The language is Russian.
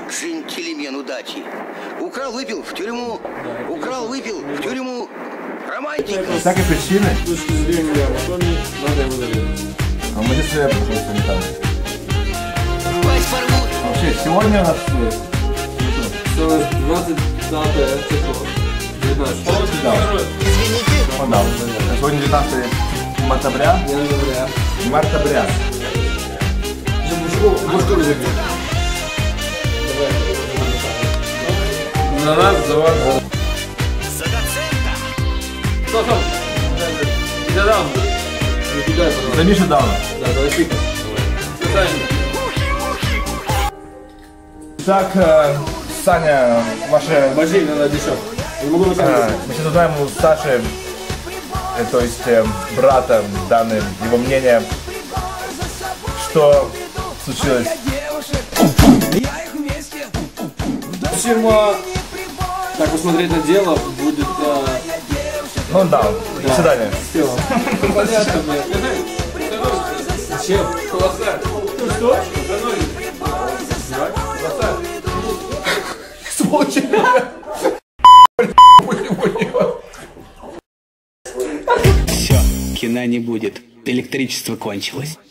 Джентльмен удачи. Украл, выпил в тюрьму. Украл, выпил в тюрьму. Романтика. Всякие причины. С точки зрения анатомии надо его доверить. А мы здесь просто не там. Вообще, сегодня у нас 25 число. 19. да. Да. Сегодня 19 мартабря. Мартабря. За нас, за вас. Кто там? За Дауна. За Мишу Дауна. Да, давай пикай. Так, Саня, ваша... Бажи, надо дешевле. Мы сейчас узнаем у Саши, то есть брата, данные его мнение, что случилось. В общем, так посмотреть на дело будет... Ну да, до свидания. Все. Понятно, блядь. Зачем? Колоссаль. Ну что? Сволочи! Все, кино не будет. Электричество кончилось.